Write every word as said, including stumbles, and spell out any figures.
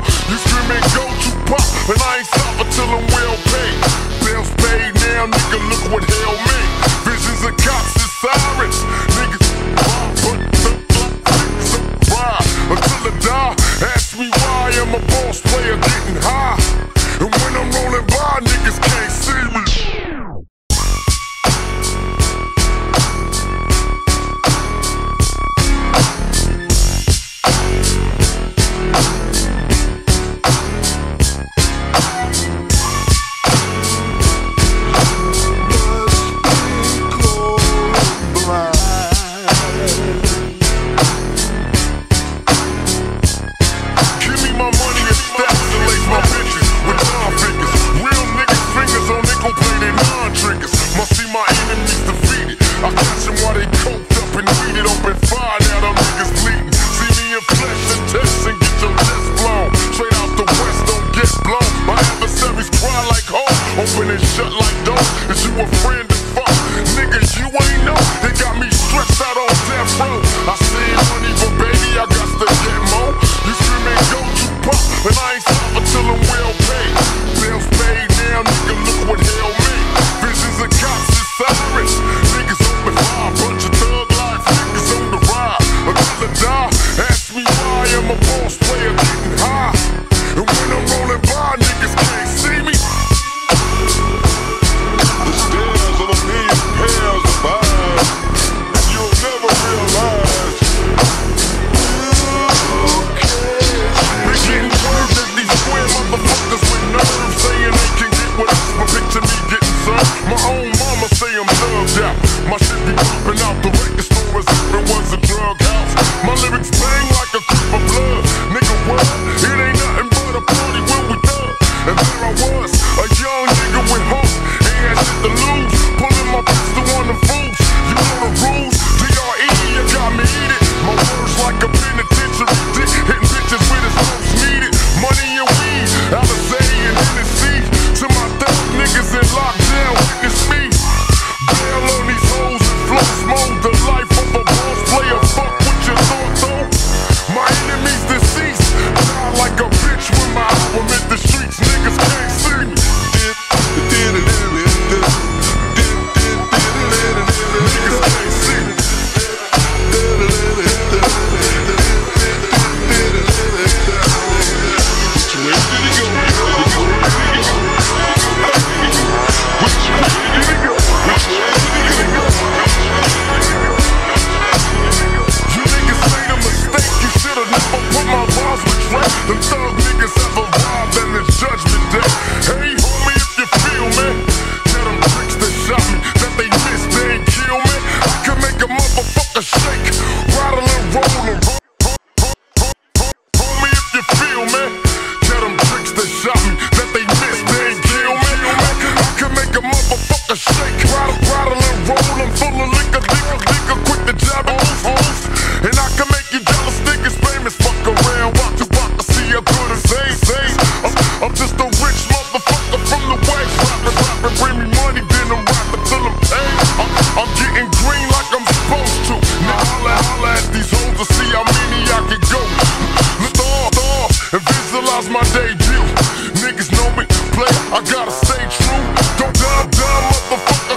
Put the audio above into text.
You screaming go to pop, and I ain't stop until I'm well paid. Bills paid now, nigga, look what hell made. Visions of cops and sirens, niggas rob, but the black survive until I die. Ask me why I'm a boss player getting high, and when I'm rolling by, niggas can't see me. Open and shut like doors. Is you a friend of fuck? Nigga, you ain't know. They got me stressed out on death row. I see money, but baby, I got to get more. You screaming go to pop, and I ain't stop until I'm well paid. Bills paid now, nigga, look what hell made. Visions of cops and sirens. Niggas open fire, bunch of thug life. Niggas on the ride until I die. Ask me why I'm a boss player getting high, and when I'm rolling by, niggas can't see me. My own mama say I'm thugged out. My shit be popping out the record store as if it was a drug house. My lyrics bang like a creep of blood. Nigga, what? It ain't nothing but a party when we thug. And there I was, a young nigga with hope. Ain't had shit to lose. Pulling my pistol on the fools. You know the rules. D R E, you got me eat it. My words like a penitentiary dick. Hitting bitches with his most needed. Money and weed, Alizé and Tennessee. To my thug niggas in lockdown, witness me. Bail on these hoes and flow smoke. The life of a boss player. Fuck what you thought though. My enemies deceased. Die like a bitch when my album hit the streets. Niggas can't see me. Niggas can't see me. Them thug niggas have arrived and it's judgment day. Hey homie, if you feel me, tell them tricks that shot me, that they missed, they ain't kill me. I can make a motherfucker shake, rattle and roll and roll. Homie, if you feel me, tell them tricks that shot me, that they missed, they ain't kill me. I can make a motherfucker shake, rattle, rattle and roll. I'm full of liquor, liquor, liquor, quick to jab on hoes. And I can make you jealous niggas famous, fuck around, watch you watch. I could have say, say I'm, I'm just a rich motherfucker from the west. Rapping, rapping, bring me money, then I'm rapping till I'm paid. I'm, I'm getting green like I'm supposed to. Now holla, holla at these hoes to see how many I can go. Lift off, off, and visualize my debut. Niggas know me, play, I gotta stay true. Don't dumb, dumb, motherfucker.